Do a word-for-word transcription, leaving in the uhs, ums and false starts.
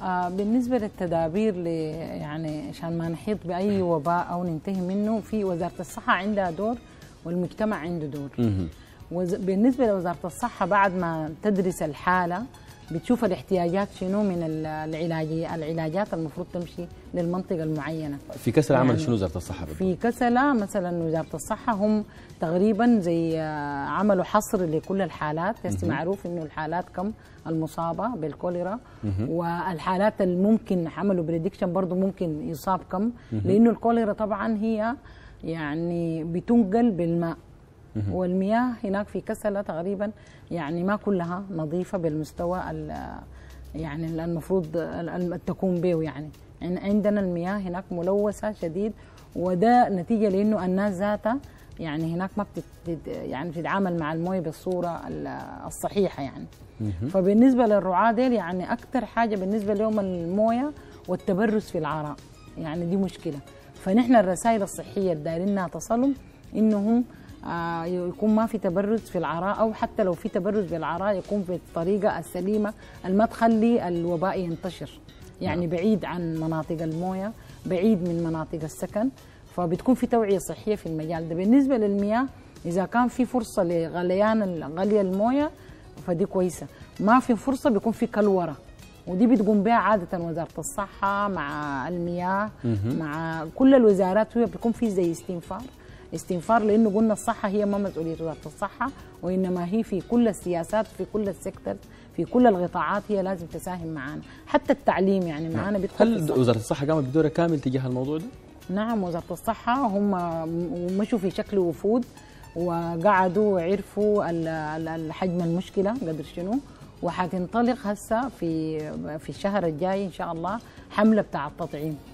آه بالنسبة للتدابير ل يعني عشان ما نحيط بأي وباء أو ننتهي منه، في وزارة الصحة عندها دور والمجتمع عنده دور. وز... بالنسبة لوزارة الصحة بعد ما تدرس الحالة بتشوف الاحتياجات شنو من العلاجي العلاجات المفروض تمشي للمنطقة المعينة. في كسلة يعني عمل شنو وزارة الصحة؟ في كسلة مثلا وزارة الصحة هم تقريبا زي عملوا حصر لكل الحالات، هسه معروف انه الحالات كم المصابة بالكوليرا، والحالات الممكن عملوا بريدكشن برضه ممكن يصاب كم، لانه الكوليرا طبعا هي يعني بتنقل بالماء، والمياه هناك في كسلة تقريبا يعني ما كلها نظيفة بالمستوى يعني المفروض تكون به. يعني عندنا المياه هناك ملوثة شديد، وده نتيجة لأنه الناس ذاتها يعني هناك ما بتت يعني بتتعامل مع المويه بالصورة الصحيحة يعني. فبالنسبة للرعاة ديل يعني أكثر حاجة بالنسبة لهم المويه والتبرز في العراء، يعني دي مشكلة. فنحن الرسائل الصحية اللي دايرينها تصلهم إنهم آه يكون ما في تبرز في العراء، أو حتى لو في تبرز بالعراء يكون بالطريقة السليمة اللي ما تخلي الوباء ينتشر، يعني بعيد عن مناطق المويه، بعيد من مناطق السكن، فبتكون في توعية صحية في المجال ده. بالنسبة للمياه إذا كان في فرصة لغليان غلي المويه فدي كويسة، ما في فرصة بيكون في كلورة، ودي بتقوم بها عادة وزارة الصحة مع المياه مع كل الوزارات، وهي بيكون في زي استنفار استنفار لأنه قلنا الصحة هي ما مسؤولية وزارة الصحة، وإنما هي في كل السياسات في كل السيكتور في كل القطاعات هي لازم تساهم معنا، حتى التعليم يعني معنا بيدخل. هل وزارة الصحة قامت بدورها كامل تجاه الموضوع ده؟ نعم، وزارة الصحة هم مشوا في شكل وفود وقعدوا وعرفوا الحجم المشكلة قدر شنو، وحتنطلق هسه في في الشهر الجاي إن شاء الله حملة بتاع التطعيم.